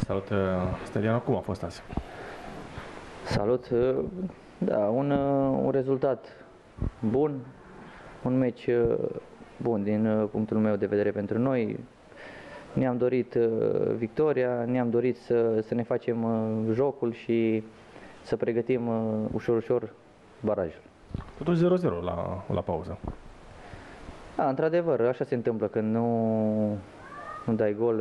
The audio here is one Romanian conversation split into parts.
Salut, Stelian, cum a fost azi? Salut! Da, un rezultat bun, un meci bun din punctul meu de vedere pentru noi. Ne-am dorit victoria, ne-am dorit să ne facem jocul și să pregătim ușor barajul. Totuși 0-0 la pauză. Da, într-adevăr, așa se întâmplă când nu dai gol,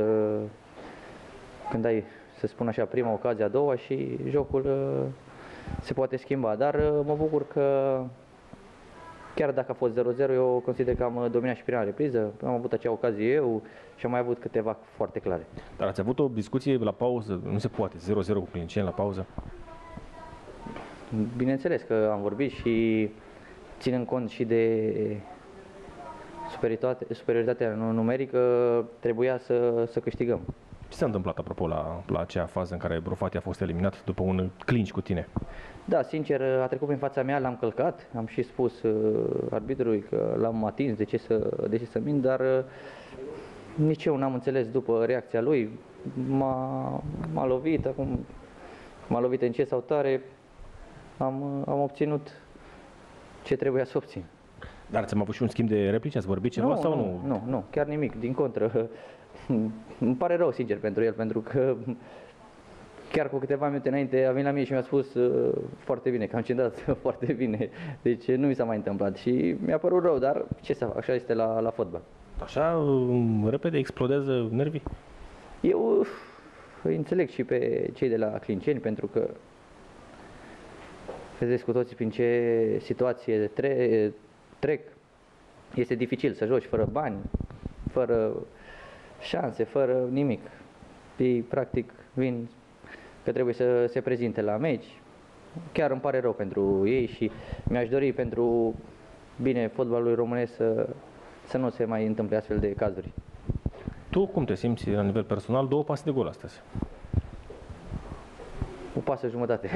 când ai, să spun așa, prima ocazie, a doua și jocul se poate schimba. Dar mă bucur că chiar dacă a fost 0-0, eu consider că am dominat și prima repriză, am avut acea ocazie eu și am mai avut câteva foarte clare. Dar ați avut o discuție la pauză? Nu se poate, 0-0 cu Clinceni la pauză? Bineînțeles că am vorbit și ținând cont și de superioritatea numerică, trebuia să câștigăm. Ce s-a întâmplat, apropo, la acea fază în care Brufati a fost eliminat după un clinch cu tine? Da, sincer, a trecut prin fața mea, l-am călcat, am și spus arbitrului că l-am atins, de ce să mint, dar nici eu n-am înțeles după reacția lui, m-a lovit, acum m-a lovit încet sau tare, am obținut ce trebuia să obțin. Dar ați avut și un schimb de replici? Ați vorbit ceva sau nu? Nu, chiar nimic, din contră. Îmi pare rău, sincer, pentru el, pentru că chiar cu câteva minute înainte a venit la mine și mi-a spus foarte bine, că am centrat foarte bine, deci nu mi s-a mai întâmplat și mi-a părut rău, dar ce să fac, așa este la fotbal. Așa repede explodează nervii? Eu îi înțeleg și pe cei de la Clinceni, pentru că vedeți cu toții prin ce situație trec. Este dificil să joci fără bani, fără șanse, fără nimic. Ei practic vin că trebuie să se prezinte la meci. Chiar îmi pare rău pentru ei și mi-aș dori pentru bine fotbalului românesc să nu se mai întâmple astfel de cazuri. Tu cum te simți la nivel personal? 2 pase de gol astăzi. O pasă jumătate.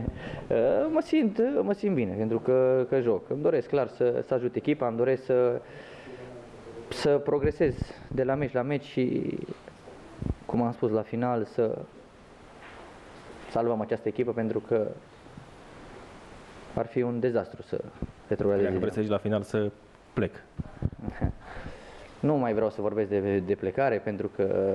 mă simt bine pentru că joc. Îmi doresc clar să ajut echipa, îmi doresc să progresez de la meci la meci și, cum am spus la final, să salvăm această echipă, pentru că ar fi un dezastru să retrogradeze. Dacă vreți să la final să plec. Nu mai vreau să vorbesc de plecare, pentru că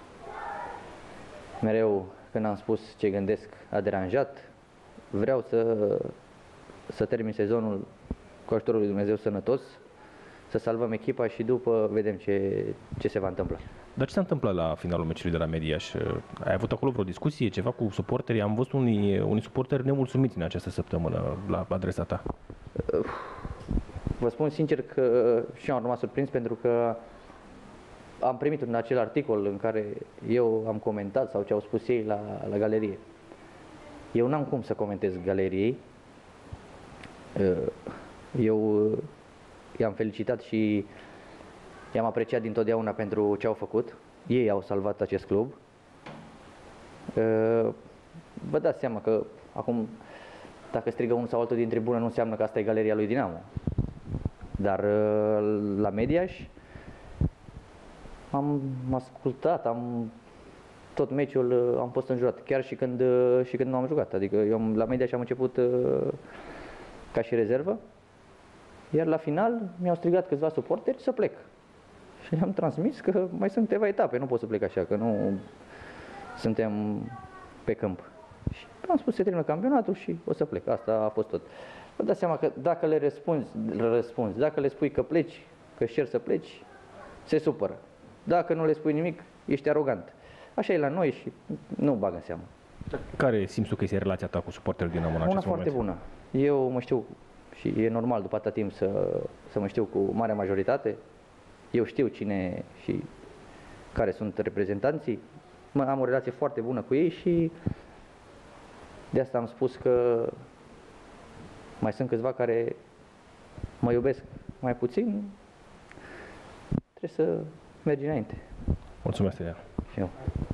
mereu când am spus ce gândesc a deranjat. Vreau să termin sezonul cu ajutorul lui Dumnezeu sănătos, să salvăm echipa și după vedem ce se va întâmpla. Dar ce s-a întâmplat la finalul meciului de la Mediaș? Ai avut acolo vreo discuție, ceva cu suporterii? Am văzut unii suporteri nemulțumiți în această săptămână la adresa ta. Vă spun sincer că și eu am rămas surprins, pentru că am primit în acel articol în care eu am comentat sau ce au spus ei la galerie. Eu n-am cum să comentez galeriei. Eu i-am felicitat și i-am apreciat dintotdeauna pentru ce au făcut. Ei au salvat acest club. Vă dați seama că acum, dacă strigă unul sau altul din tribună, nu înseamnă că asta e galeria lui Dinamo. Dar la Mediaș am ascultat, tot meciul am fost înjurat, chiar și când nu am jucat. Adică eu la Mediaș am început ca și rezervă, iar la final mi-au strigat câțiva suporteri să plec. Și le-am transmis că mai sunt câteva etape, nu pot să plec așa, că nu suntem pe câmp. Și am spus, se termină campionatul și o să plec. Asta a fost tot. Vă dați seama că dacă le răspunzi, dacă le spui că pleci, că cer să pleci, se supără. Dacă nu le spui nimic, ești arogant. Așa e la noi și nu bag în seamă. Care simți tu că este relația ta cu suporterul Dinamo în acest moment? Una foarte bună. Eu mă știu și e normal după atâta timp să mă știu cu marea majoritate. Eu știu cine și care sunt reprezentanții. Am o relație foarte bună cu ei și de asta am spus că mai sunt câțiva care mă iubesc mai puțin. Trebuie să mergi înainte. Mulțumesc, Stelian. Și eu.